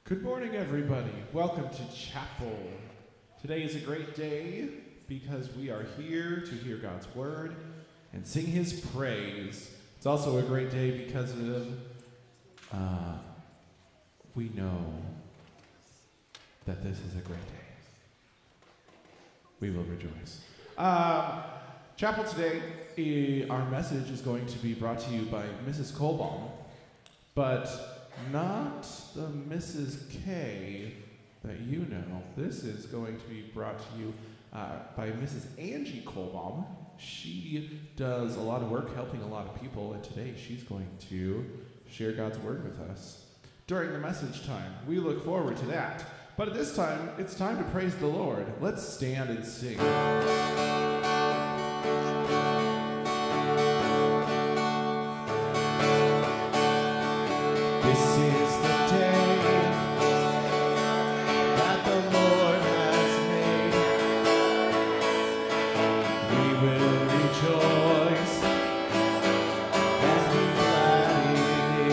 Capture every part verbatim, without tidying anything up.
Good morning, everybody. Welcome to chapel. Today is a great day because we are here to hear God's word and sing his praise. It's also a great day because of, uh, we know that this is a great day. We will rejoice. Um, chapel today, eh, our message is going to be brought to you by Missus Colbaum, but not the Missus K that you know. This is going to be brought to you uh, by Missus Angie Colbaum. She does a lot of work helping a lot of people, and today she's going to share God's word with us. During the message time, we look forward to that. But at this time, it's time to praise the Lord. Let's stand and sing. This is the day that the Lord has made. We will rejoice and be glad in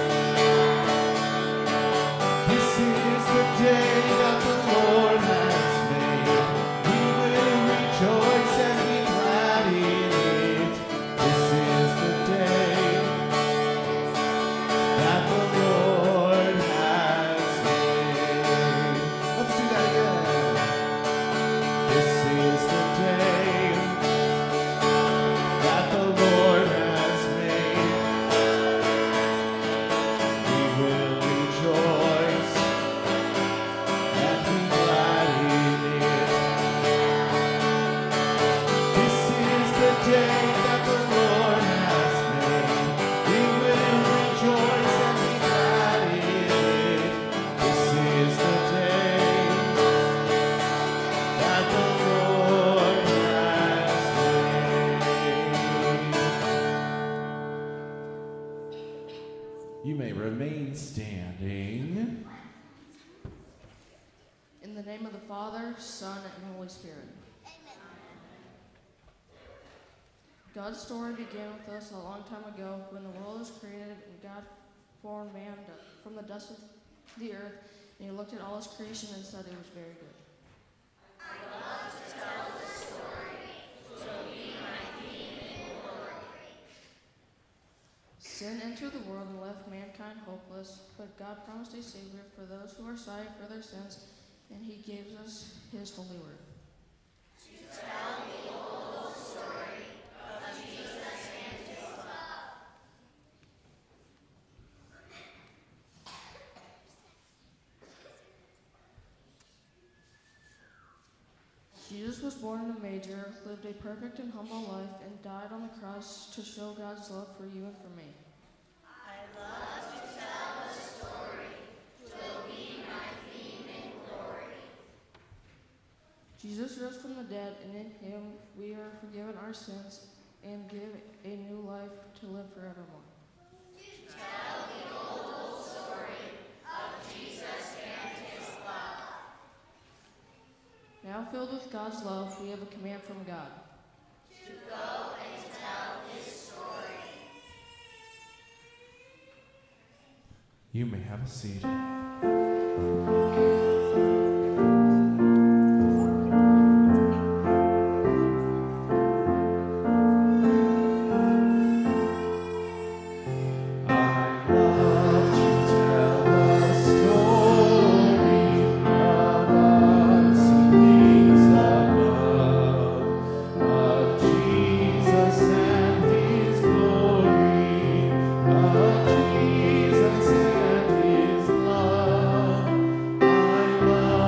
it. This is the day that the Lord has made. We will rejoice and be glad in it. This is the day that the Lord has made. Let's do that again. This is the day that the Lord has made. We will rejoice and be glad in it. This is the day that the Lord has made. We will rejoice and be glad in it. This is the day that the Lord has made. You may remain standing. In the name of the Father, Son, and Holy Spirit. God's story began with us a long time ago when the world was created and God formed man du- from the dust of the earth, and he looked at all his creation and said it was very good. Sin entered the world and left mankind hopeless, but God promised a Savior for those who are sorry for their sins, and he gives us his holy word. Jesus was born in a manger, lived a perfect and humble life, and died on the cross to show God's love for you and for me. Jesus rose from the dead, and in him we are forgiven our sins and give a new life to live forevermore. Now filled with God's love, we have a command from God. You may have a seat. I love to tell a story of unseen things above, of Jesus and his glory, of Jesus and his love. I love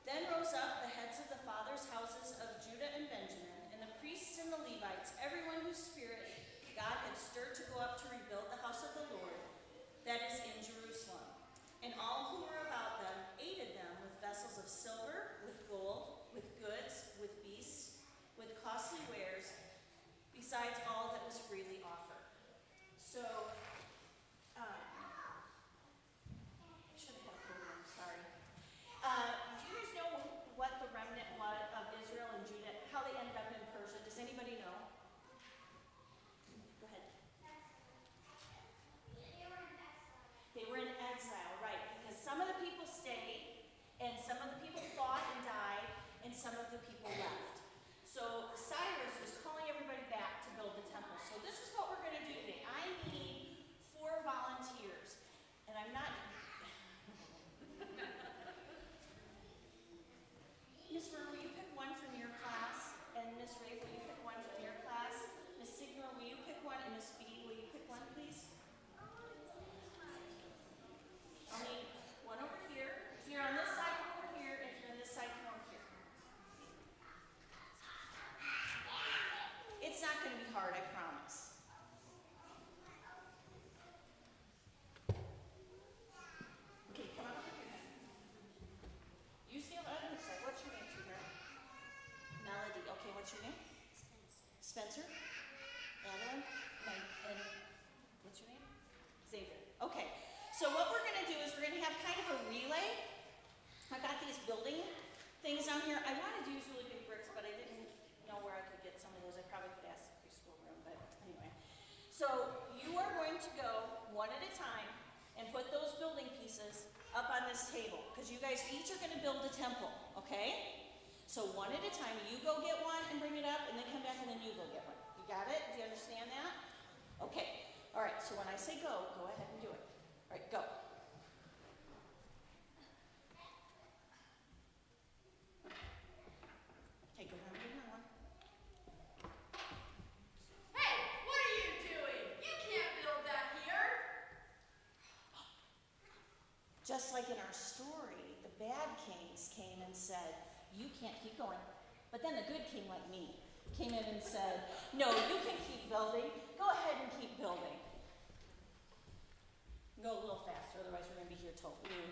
Then rose up the heads of the fathers' houses of Judah and Benjamin, and the priests and the Levites, everyone whose spirit God had stirred to go up to rebuild the house of the Lord, that is in Jerusalem. And all who were about them aided them with vessels of silver, with gold, with goods, with beasts, with costly wares, besides all that was freely offered. So, um, I should have had a podium, sorry. Uh, do you guys know what the remnant was of Israel and Judah, how they ended up in Persia? Does anybody know? Go ahead. They were in exile, right, because some of the people stayed, and some of the people fought and died, and some of the people left. So Cyrus was calling everybody back to build the temple. So this is what we're going to do today. I need four volunteers, and I'm not... Miss Burr, will you pick one from your class? And Miss Ray, will you pick one from your class? Miss Signer, will you pick one? And Miss Speedy, will you pick one, please? I'll need one over here. If you're on this side, come over here. If you're on this side, come over here. It's not going to be hard, I promise. Okay, come on over here. You see on the other side. What's your name, sweetheart? Melody. Okay, what's your name? Spencer. Adeline. And, and what's your name? Xavier. Okay. So what we're going to do is we're going to have kind of a relay. I've got these building things down here. I wanted to use really big bricks, but I didn't know where I could get some of those. I probably could ask the preschool room, but anyway. So you are going to go one at a time and put those building pieces up on this table, because you guys each are going to build a temple, okay? So one at a time, you go get one and bring it up, and then come back and then you go get one. You got it? Do you understand that? Okay. All right, so when I say go, go ahead and do it. All right, go. Okay, go ahead and do another one. Hey, what are you doing? You can't build that here. Just like in our story, the bad kings came and said, you can't keep going. But then the good king, like me, came in and said, no, you can keep building. Go ahead and keep building. Go a little faster, otherwise we're going to be here till noon.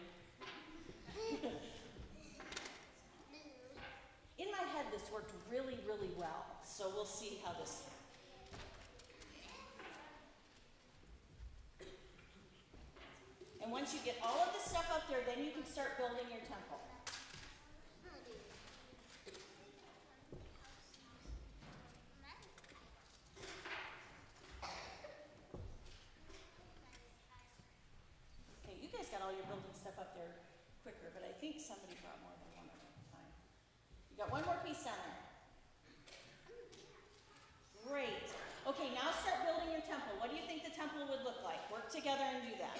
In my head, this worked really, really well. So we'll see how this... And once you get all of this stuff up there, then you can start building your temple. Okay, you guys got all your building stuff up there quicker, but I think somebody brought more than one at a time. You got one more piece down there. Great. Okay, now start building your temple. What do you think the temple would look like? Work together and do that.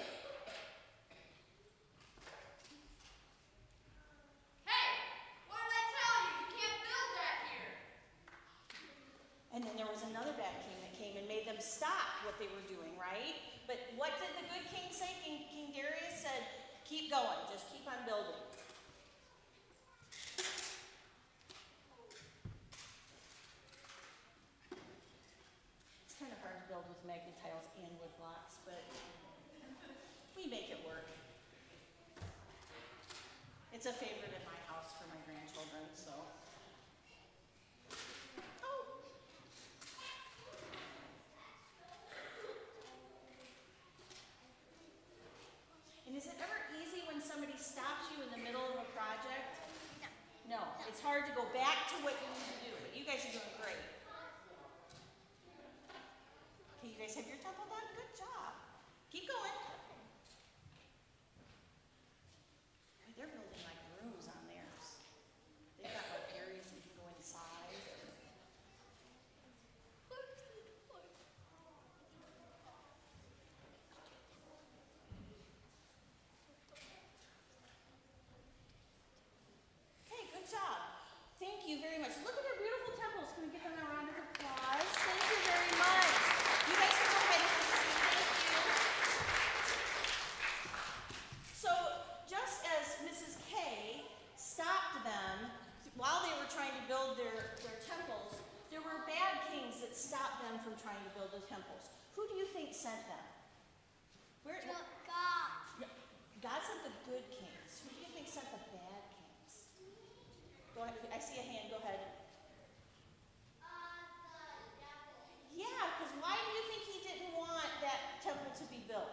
And then there was another bad king that came and made them stop what they were doing, right? But what did the good king say? King, king Darius said, keep going, just keep on building. It's kind of hard to build with magnet tiles and wood blocks, but we make it work. It's a favorite in my house for my grandchildren, so. And is it ever easy when somebody stops you in the middle of a project? No. No, it's hard to go back to what you need to do, but you guys are doing great. Okay, you guys have your temple done? Good job. Keep going. Boy, they're building like rooms on theirs. They've got like areas you can go inside. Good job. Thank you very much. Look at our beautiful temples. Can we give them a round of applause? Thank you very much. You guys can go ahead and proceed. Thank you. So, just as Missus K stopped them them from trying to build the temples. Who do you think sent them? Where, God. God sent the good kings. Who do you think sent the bad kings? Go ahead. I see a hand. Go ahead. Uh, the devil. Yeah, because why do you think he didn't want that temple to be built?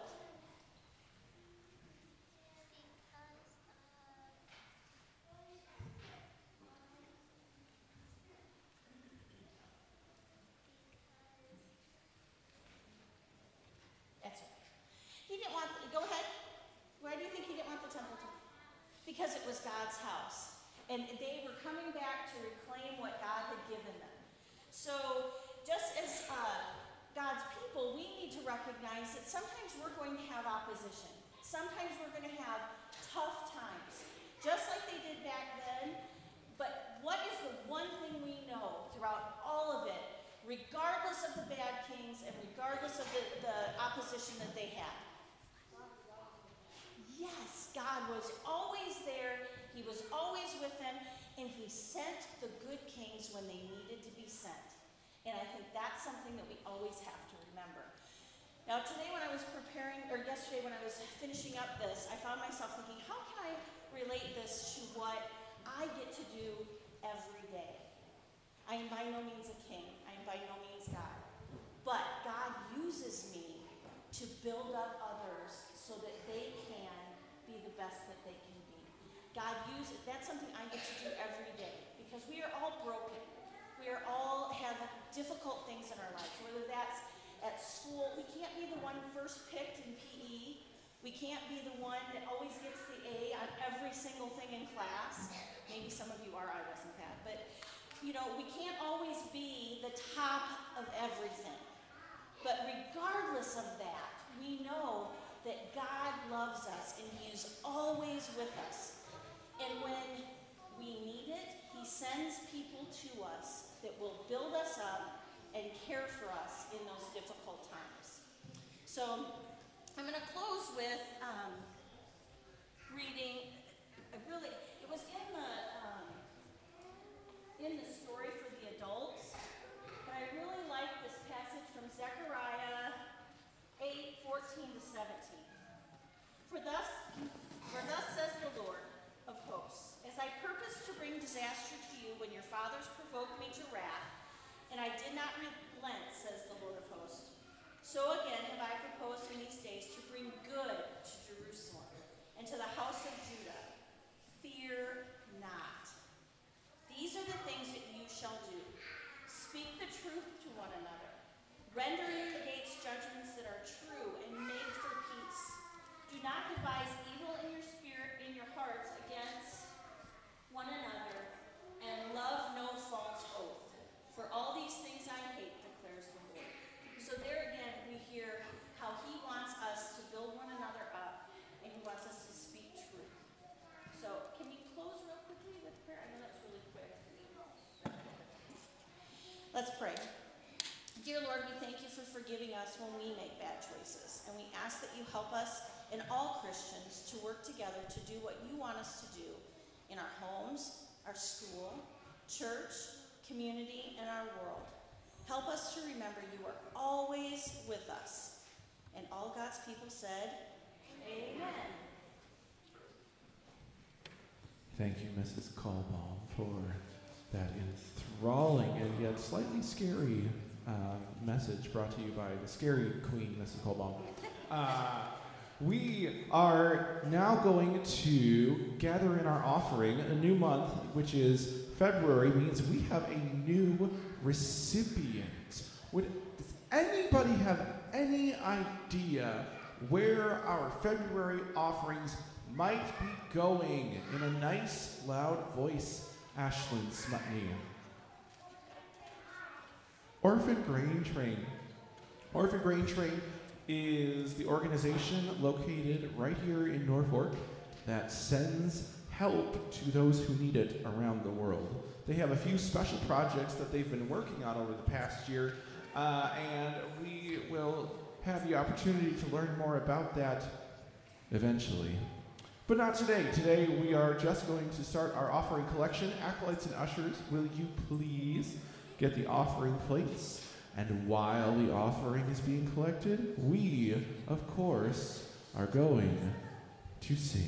That's it. He didn't want, go ahead. Why do you think he didn't want the temple to? Because it was God's house. And they were coming back to reclaim what God had given them. So just as uh, God's people, we need to recognize that sometimes we're going to have opposition. Sometimes we're going to have tough times, just like they did back then. But what is the one thing we know throughout all of it, regardless of the bad kings and regardless of the, the opposition that they had? Yes, God was always there. He was always with them, and he sent the good kings when they needed to be sent. And I think that's something that we always have to remember. Now, today when I was preparing, or yesterday when I was finishing up this, I found myself thinking, how can I relate this to what I get to do every day? I am by no means a king. I am by no means God. But God uses me to build up others so that they can be the best that they can be. God uses, that's something I get to do every day, because we are all broken. We are all have difficult things in our lives, whether that's at school. We can't be the one first picked in P E. We can't be the one that always gets the A on every single thing in class. Maybe some of you are, I wasn't that. But, you know, we can't always be the top of everything. But regardless of that, we know that God loves us and he is always with us. And when we need it, he sends people to us that will build us up and care for us in those difficult times. So I'm going to close with um, reading a really, it was in the, um, in the story for the adults, but I really like this passage from Zechariah eight, fourteen to seventeen. For thus, for thus says the Lord of hosts, as I purposed to bring disaster to you when your fathers provoked me to wrath, and I did not relent, says the Lord of hosts, so again have I proposed in these days to bring good to Jerusalem and to the house of Judah. Fear not. These are the things that you shall do. Speak the truth to one another. Render in your gates judgments that are true and made for peace. Do not devise evil in your spirit, in your hearts against one another, and love no false oath. For all these things I hate, declares the Lord. So there again, we hear how he wants us to build one another up, and he wants us to speak truth. So can we close real quickly with prayer? I know that's really quick. Let's pray. Dear Lord, we thank you for forgiving us when we make bad choices, and we ask that you help us and all Christians to work together to do what you want us to do in our homes, our school, church, community, and our world. Help us to remember you are always with us. And all God's people said, amen. Thank you, Missus Caldwell, for that enthralling and yet slightly scary uh, message brought to you by the scary queen, Missus Caldwell. Uh, we are now going to gather in our offering. A new month, which is February, means we have a new recipient. Would, does anybody have any idea where our February offerings might be going? In a nice, loud voice, Ashlyn Smutney. Orphan Grain Train. Orphan Grain Train is the organization located right here in Norfolk that sends help to those who need it around the world. They have a few special projects that they've been working on over the past year, uh, and we will have the opportunity to learn more about that eventually. But not today. Today we are just going to start our offering collection. Acolytes and ushers, will you please get the offering plates And while the offering is being collected, we, of course, are going to sing.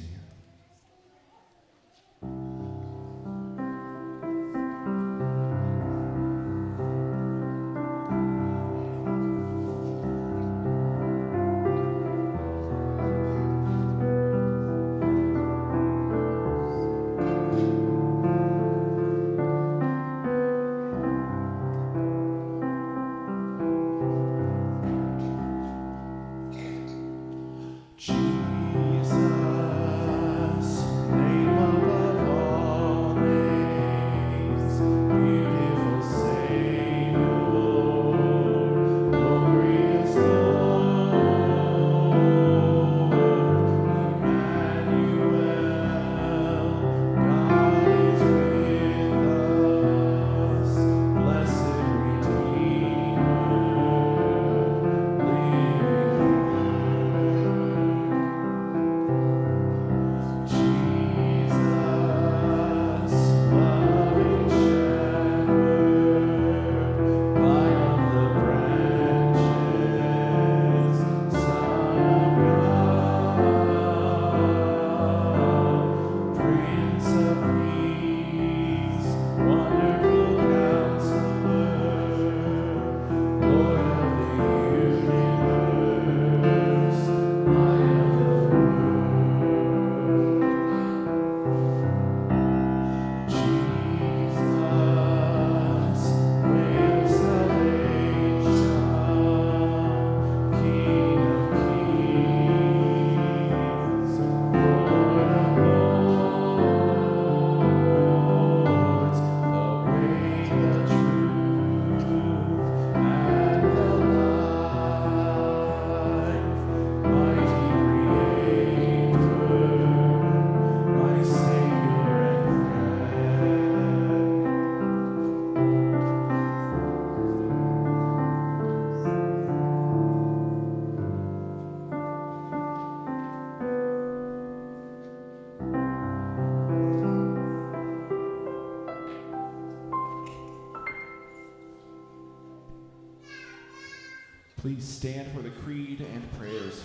Please stand for the creed and prayers.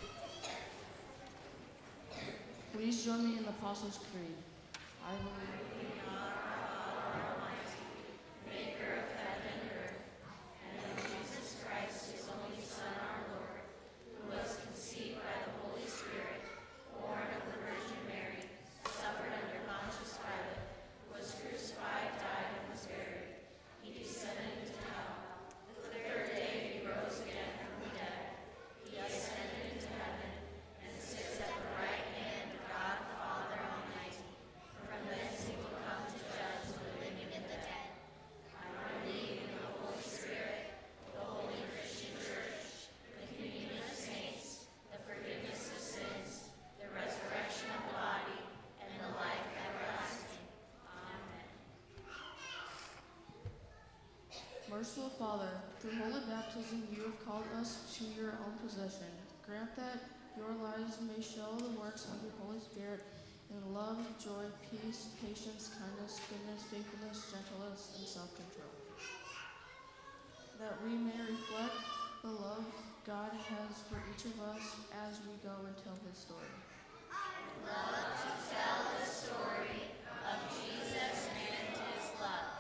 Please join me in the Apostles' Creed. I believe in God, our Father Almighty, maker of heaven and earth, and in Jesus Christ, his only Son, our Lord, who was conceived by the Holy Spirit, born of the Virgin Mary, suffered under Pontius Pilate, was crucified, died, and was buried. He descended into hell. The third day he rose again from the dead. He ascended into heaven and sits at the right hand of God the Father Almighty. From thence he will come to judge the living and the dead. I believe in the Holy Spirit, the holy Christian Church, the communion of saints, the forgiveness of sins, the resurrection of the body, and the life everlasting. Amen. Merciful Father, through holy baptism you have called us to your own possession. Grant that your lives may show the works of your Holy Spirit in love, joy, peace, patience, kindness, goodness, faithfulness, gentleness, and self-control. That we may reflect the love God has for each of us as we go and tell his story. Love to tell the story of Jesus and his love.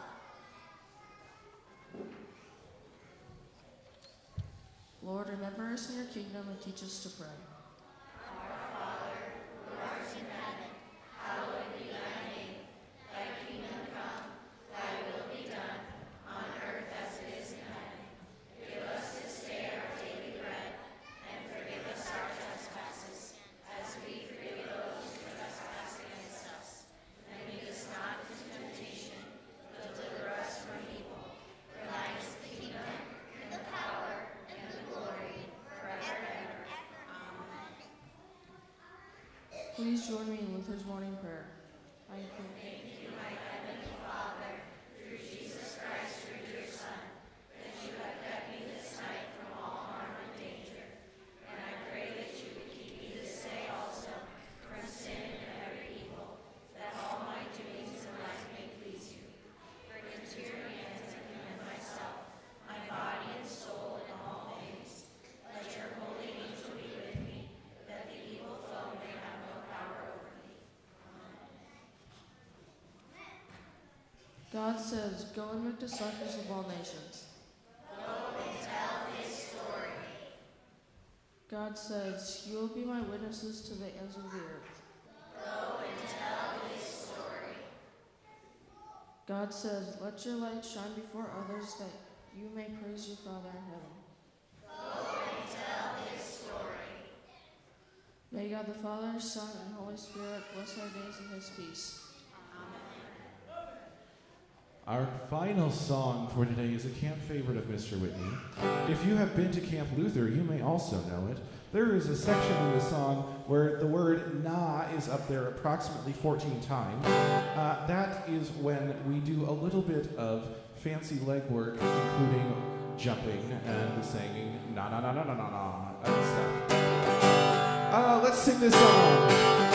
Lord, remember us in your kingdom and teach us to pray. Our Father, who art in heaven, hallowed be thy name. Thy kingdom come, thy will be done, on earth as it is in heaven. Give us this day our daily bread, and forgive us our trespasses, as we forgive those who trespass against us. And lead us not into temptation, but deliver us from evil. For thine is the kingdom, and the power, and the glory, forever and ever. Amen. Please join me in Luther's morning prayer. I thank you, my heavenly Father, through Jesus Christ, your dear Son, that you have kept me this night from all harm and danger. And I pray that you would keep me this day also from sin and every evil, that all my doings in life may please you. For into your hands I commend myself, my body and God says, go and make disciples of all nations. God says, you will be my witnesses to the ends of the earth. God says, let your light shine before others that you may praise your Father in heaven. May God the Father, Son, and Holy Spirit bless our days in his peace. Our final song for today is a camp favorite of Mister Whitney. If you have been to Camp Luther, you may also know it. There is a section in the song where the word "na" is up there approximately fourteen times. Uh, that is when we do a little bit of fancy leg work, including jumping and singing "na na na na na na na" and stuff. Uh, let's sing this song.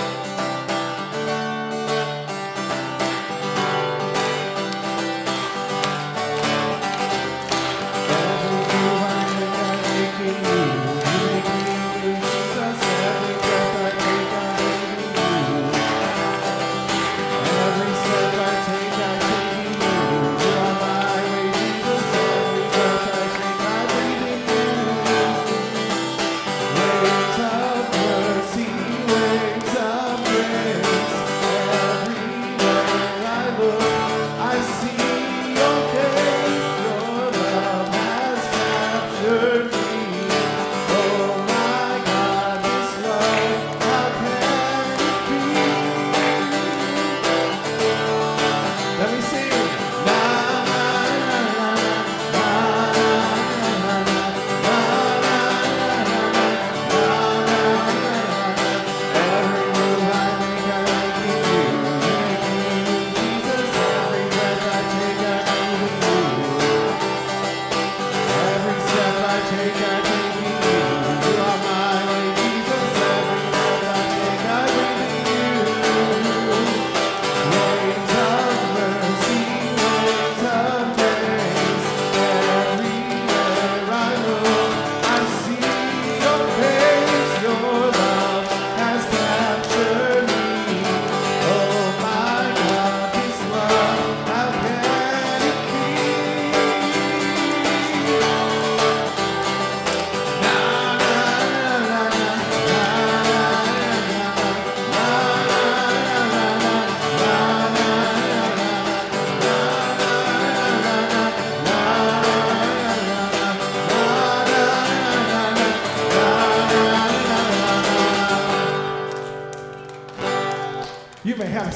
You may have a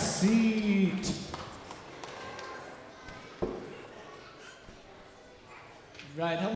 seat. Right.